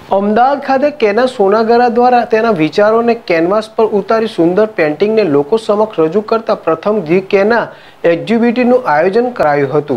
અમદાવાદ ખાતે કેના સોનાગરા દ્વારા તેના વિચારોને કેનવાસ પર ઉતારી સુંદર પેઇન્ટિંગને લોકો સમક્ષ રજૂ કરતા પ્રથમ ધી કેના એક્ઝિબિશનનું આયોજન કરાયું હતું।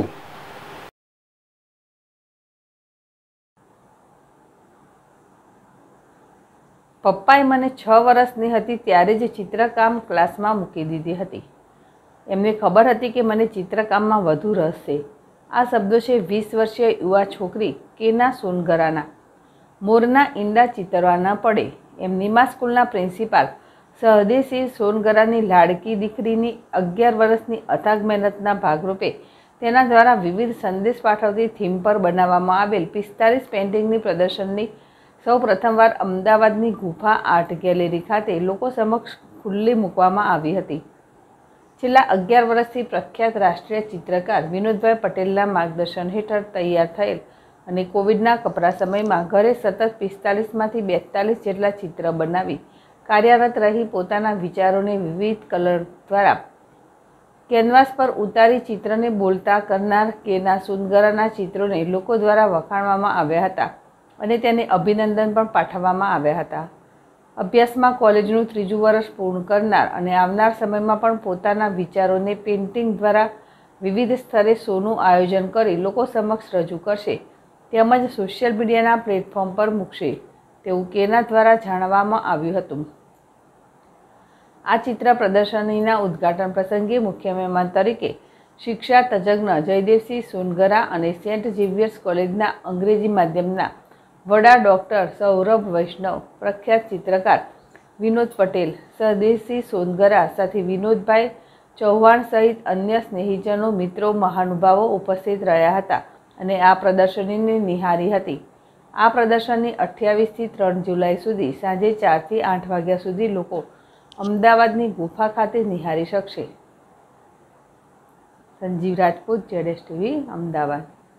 પપ્પાએ મને 6 વર્ષની હતી ત્યારે જ ચિત્રકામ ક્લાસમાં મૂકી દીધી હતી। એમને ખબર હતી કે મને ચિત્રકામમાં વધુ રસ છે। આ શબ્દો છે 20 વર્ષીય યુવા છોકરી કેના સોનગરાના। મોરના ઈંડા ચિતરવા ન પડે એમ નિમા સ્કૂલના પ્રિન્સિપાલ સહદેવસિંહ સોનગરાની લાડકી દીકરીની 11 વર્ષની અથાગ મહેનતના ભાગરૂપે તેના દ્વારા વિવિધ સંદેશ પાઠવતી થીમ પર બનાવવામાં આવેલ 45 પેઇન્ટિંગની પ્રદર્શનની સૌ પ્રથમવાર અમદાવાદની ગુફા આર્ટ ગેલેરી ખાતે લોકો સમક્ષ ખુલ્લી મૂકવામાં આવી હતી। છેલ્લા 11 વર્ષથી પ્રખ્યાત રાષ્ટ્રીય ચિત્રકાર વિનોદભાઈ પટેલના માર્ગદર્શન હેઠળ તૈયાર થયેલ અને કોવિડના કપરા સમયમાં ઘરે સતત 45માંથી 42 જેટલા ચિત્ર બનાવી કાર્યરત રહી પોતાના વિચારોને વિવિધ કલર દ્વારા કેનવાસ પર ઉતારી ચિત્રને બોલતા કરનાર કેના સોનગરાના ચિત્રોને લોકો દ્વારા વખાણવામાં આવ્યા હતા અને તેને અભિનંદન પણ પાઠવવામાં આવ્યા હતા। અભ્યાસમાં કોલેજનું 3જું વર્ષ પૂર્ણ કરનાર અને આવનાર સમયમાં પણ પોતાના વિચારોને પેઇન્ટિંગ દ્વારા વિવિધ સ્તરે શોનું આયોજન કરી લોકો સમક્ષ રજૂ કરશે તેમજ સોશિયલ મીડિયાના પ્લેટફોર્મ પર મૂકશે તેવું કેના દ્વારા જાણવામાં આવ્યું હતું। આ ચિત્ર પ્રદર્શનીના ઉદ્ઘાટન પ્રસંગે મુખ્ય મહેમાન તરીકે શિક્ષા તજજ્ઞ જયદેવસિંહ સોનગરા અને સેન્ટ ઝેવિયર્સ કોલેજના અંગ્રેજી માધ્યમના વડા ડૉક્ટર સૌરભ વૈષ્ણવ, પ્રખ્યાત ચિત્રકાર વિનોદ પટેલ, સહદેવસિંહ સોનગરા સાથે વિનોદભાઈ ચૌહાણ સહિત અન્ય સ્નેહીજનો, મિત્રો, મહાનુભાવો ઉપસ્થિત રહ્યા હતા અને આ પ્રદર્શનીને નિહાળી હતી। આ પ્રદર્શનની 28થી 3 જુલાઈ સુધી સાંજે 4થી 8 વાગ્યા સુધી લોકો અમદાવાદની ગુફા ખાતે નિહાળી શકશે। સંજીવ રાજપૂત, ZSTV, અમદાવાદ।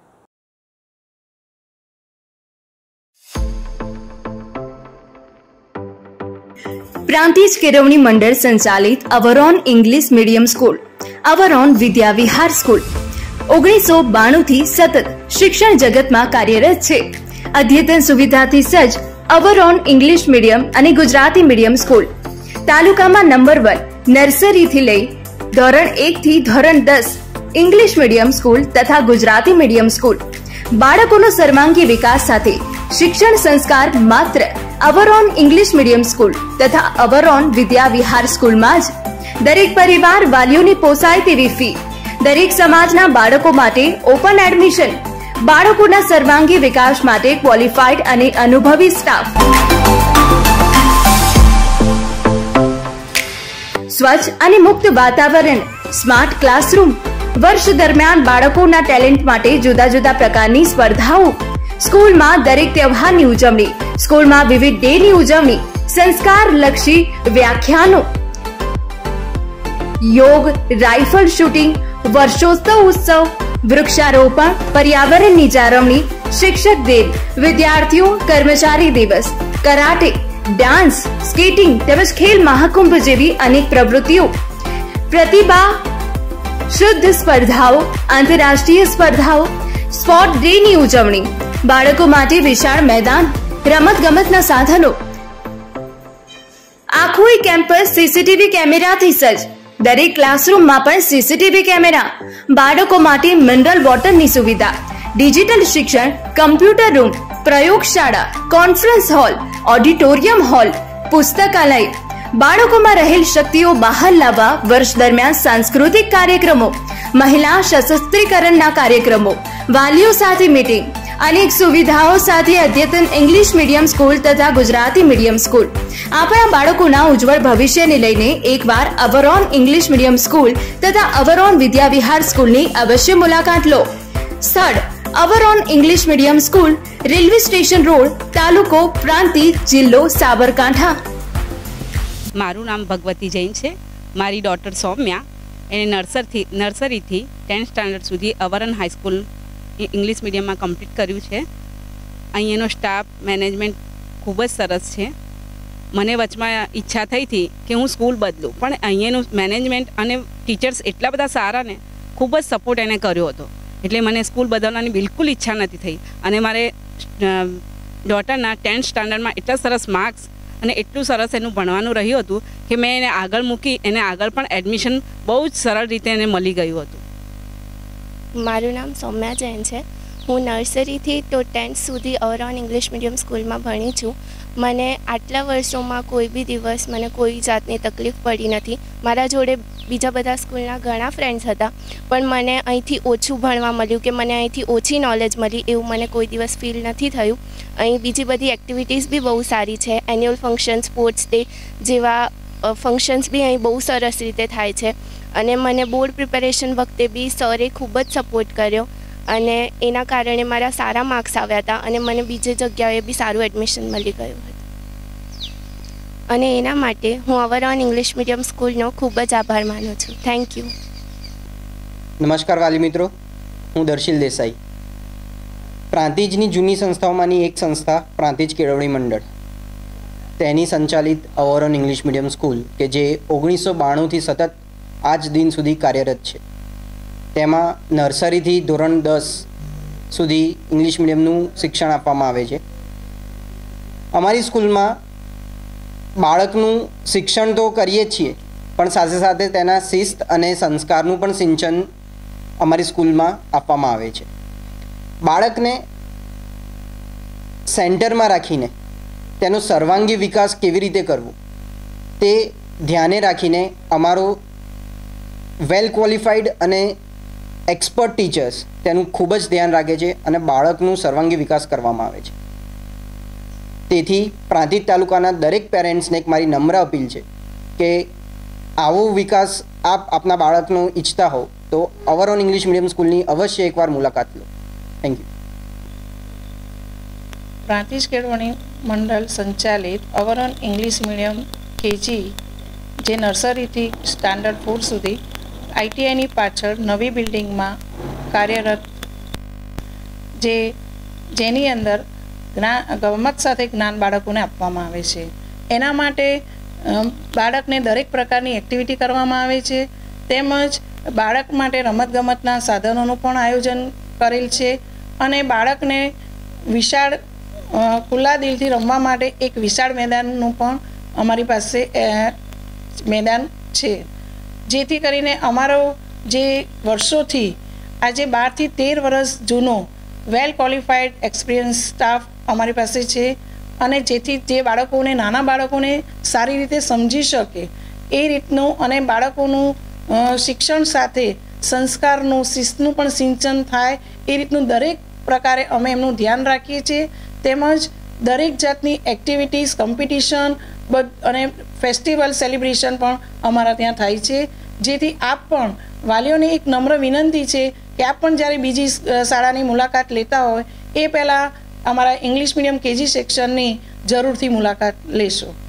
प्रांतिज केळवणी मंडल संचालित Avaron English medium school, Avaron Vidya Vihar school 1992 થી સતત શિક્ષણ જગતમાં કાર્યરત છે। અદ્યતન સુવિધાથી સજ્જ અવરોન ઇંગ્લિશ મીડિયમ અને ગુજરાતી મીડિયમ સ્કૂલ તાલુકામાં નંબર 1 નર્સરીથી લઈ ધોરણ 1 થી ધોરણ 10 ઇંગ્લિશ મીડિયમ સ્કૂલ તથા ગુજરાતી મીડિયમ સ્કૂલ બાળકોનો સર્વાંગી વિકાસ સાથે શિક્ષણ સંસ્કાર માત્ર અવરોન ઇંગ્લિશ મીડિયમ સ્કૂલ તથા અવરોન વિદ્યા વિહાર સ્કૂલમાં જ। દરેક પરિવાર વાલીઓની પોસાય તેવી ફી, દરેક સમાજના બાળકો માટે ઓપન એડમિશન, બાળકોના સર્વાંગી વિકાસ માટે ક્વોલિફાઈડ અને અનુભવી સ્ટાફ, સ્વચ્છ અને મુક્ત વાતાવરણ, સ્માર્ટ ક્લાસરૂમ, વર્ષ દરમિયાન બાળકોના ટેલેન્ટ માટે જુદા જુદા પ્રકારની સ્પર્ધાઓ, સ્કૂલમાં દરેક તહેવારની ઉજવણી, સ્કૂલમાં વિવિધ ડેની ઉજવણી, સંસ્કારલક્ષી વ્યાખ્યાનો, યોગ, રાઇફલ શૂટિંગ, વર્ષોત્સવ ઉત્સવ, વૃક્ષારોપણ, પર્યાવરણની જાળવણી, શિક્ષક દિન, વિદ્યાર્થીઓ કર્મચારી દિવસ, કરાટે, ડાન્સ, સ્કેટિંગ તેમજ ખેલ મહાકુંભ જેવી અનેક પ્રવૃત્તિઓ, પ્રતિભા શુદ્ધ સ્પર્ધાઓ, આંતરરાષ્ટ્રીય સ્પર્ધાઓ, સ્પોર્ટ ડેની ઉજવણી, બાળકો માટે વિશાળ મેદાન, રમત ગમતના સાધનો, આખું કેમ્પસ સીસીટીવી કેમેરાથી સજ્જ, દરેક ક્લાસરૂમમાં પણ સીસીટીવી કેમેરા, બાળકો માટે મિનરલ વોટરની સુવિધા, ડિજિટલ શિક્ષણ, કમ્પ્યુટર રૂમ, પ્રયોગશાળા, કોન્ફરન્સ હોલ, ઓડિટોરિયમ હોલ, પુસ્તકાલય, બાળકોમાં રહેલ શક્તિઓ બહાર લાવવા વર્ષ દરમિયાન સાંસ્કૃતિક કાર્યક્રમો, મહિલા સશક્તિકરણના કાર્યક્રમો, વાલીઓ સાથે મીટિંગ, અનેક સુવિધાઓ સાથે અદ્યતન ઇંગ્લિશ મીડિયમ સ્કૂલ તથા ગુજરાતી મીડિયમ સ્કૂલ આપણા બાળકોના ઉજ્જવળ ભવિષ્યને લઈને એકવાર અવરોન ઇંગ્લિશ મીડિયમ સ્કૂલ તથા અવરોન વિદ્યા વિહાર સ્કૂલની અવશ્ય મુલાકાત લો। સ્થળ Avaron English medium school, railway station road, તાલુકો પ્રાંતિજ, જિલ્લો સાબરકાંઠા। મારું નામ ભગવતી જૈન છે। મારી ડોટર સૌમ્યા એને નર્સરીથી 10th સ્ટાન્ડર્ડ સુધી અવરોન હાઈસ્કૂલ ઇંગ્લિશ મીડિયમમાં કમ્પ્લીટ કર્યું છે। અહીંયાનો સ્ટાફ મેનેજમેન્ટ ખૂબ જ સરસ છે। મને વચમાં ઈચ્છા થઈ હતી કે હું સ્કૂલ બદલું, પણ અહીંયાનું મેનેજમેન્ટ અને ટીચર્સ એટલા બધા સારા ને ખૂબ જ સપોર્ટ એને કર્યો હતો, એટલે મને સ્કૂલ બદલવાની બિલકુલ ઈચ્છા નથી થઈ અને મારે ડોટરના 10th સ્ટાન્ડર્ડમાં એટલા સરસ માર્ક્સ અને એટલું સરસ એનું ભણવાનું રહ્યું હતું કે મેં એને આગળ મૂકી, એને આગળ પણ એડમિશન બહુ જ સરળ રીતે એને મળી ગયું હતું. મારું નામ સૌમ્યા જૈન છે. હું નર્સરીથી તો 10th સુધી ઓવરઓલ ઇંગ્લિશ મીડિયમ સ્કૂલમાં ભણી છું. મને આટલા વર્ષોમાં કોઈ બી દિવસ મને કોઈ જાતની તકલીફ પડી નથી. મારા જોડે બીજા બધા સ્કૂલના ઘણા ફ્રેન્ડ્સ હતા, પણ મને અહીંથી ઓછું ભણવા મળ્યું કે મને અહીંથી ઓછી નોલેજ મળી એવું મને કોઈ દિવસ ફીલ નથી થયું. અહીં બીજી બધી એક્ટિવિટીઝ બી બહુ સારી છે. એન્યુઅલ ફંક્શન, સ્પોર્ટ્સ ડે જેવા ફંક્શન્સ બી અહીં બહુ સરસ રીતે થાય છે. અને મને બોર્ડ પ્રિપેરેશન વખતે બી સરે ખૂબ જ સપોર્ટ કર્યો અને એના કારણે મારા સારા માર્ક્સ આવ્યા હતા અને મને બીજી જગ્યાએ બી સારું એડમિશન મળી ગયું હતું. અને એના માટે હું ઓવરઓલ ઇંગ્લિશ મીડિયમ સ્કૂલનો ખૂબ જ આભાર માનું છું. Thank you. નમસ્કાર વાલી મિત્રો, હું દર્શિલ દેસાઈ. પ્રાંતિજની જૂની સંસ્થાઓમાંની એક સંસ્થા પ્રાંતિજ કેળવણી મંડળ, તેની સંચાલિત ઓવરઓલ ઇંગ્લિશ મીડિયમ સ્કૂલ કે જે 1992થી સતત આજ દિન સુધી કાર્યરત છે. તેમાં નર્સરીથી ધોરણ 10 સુધી ઇંગ્લિશ મીડિયમનું શિક્ષણ આપવામાં આવે છે. અમારી સ્કૂલમાં બાળકનું શિક્ષણ તો કરીએ જ છીએ, પણ સાથે સાથે તેના શિસ્ત અને સંસ્કારનું પણ સિંચન અમારી સ્કૂલમાં આપવામાં આવે છે. બાળકને સેન્ટરમાં રાખીને તેનો સર્વાંગી વિકાસ કેવી રીતે કરવો તે ધ્યાને રાખીને અમારો વેલ ક્વોલિફાઈડ અને એક્સપર્ટ ટીચર્સ તેનું ખૂબ જ ધ્યાન રાખે છે અને બાળકનું સર્વાંગી વિકાસ કરવામાં આવે છે. તેથી પ્રાંતિજ તાલુકાના દરેક પેરેન્ટ્સને એક મારી નમ્ર અપીલ છે કે આવો વિકાસ આપ આપના બાળકનો ઈચ્છતા હો તો ઓવરઓલ ઇંગ્લિશ મીડિયમ સ્કૂલની અવશ્ય એકવાર મુલાકાત લો. Thank you. પ્રાંતિજ કેળવણી મંડળ સંચાલિત ઓવરઓલ ઇંગ્લિશ મીડિયમ કેજી જે નર્સરીથી સ્ટાન્ડર્ડ 4 સુધી ITIની પાછળ નવી બિલ્ડિંગમાં કાર્યરત, જેની અંદર ગમત સાથે જ્ઞાન બાળકોને આપવામાં આવે છે. એના માટે બાળકને દરેક પ્રકારની એક્ટિવિટી કરવામાં આવે છે, તેમજ બાળક માટે રમતગમતના સાધનોનું પણ આયોજન કરેલ છે અને બાળકને વિશાળ ખુલ્લા દિલથી રમવા માટે એક વિશાળ મેદાનનું પણ અમારી પાસે મેદાન છે. જેથી કરીને અમારો જે વર્ષોથી આજે 12 થી 13 વર્ષ જૂનો વેલ ક્વોલિફાઈડ એક્સપિરિયન્સ સ્ટાફ અમારી પાસે છે અને જેથી જે બાળકોને, નાના બાળકોને સારી રીતે સમજી શકે એ રીતનું અને બાળકોનું શિક્ષણ સાથે સંસ્કારનું, શિસ્તનું પણ સિંચન થાય એ રીતનું દરેક પ્રકારે અમે એમનું ધ્યાન રાખીએ છીએ. તેમજ દરેક જાતની એક્ટિવિટીઝ, કોમ્પિટિશન અને ફેસ્ટિવલ સેલિબ્રેશન પણ અમારા ત્યાં થાય છે. જેથી આપ પણ વાલીઓને એક નમ્ર વિનંતી છે કે આપ પણ જ્યારે બીજી શાળાની મુલાકાત લેતા હોય એ પહેલાં અમારા ઇંગ્લિશ મીડિયમ કેજી સેક્શનની જરૂરથી મુલાકાત લેશો.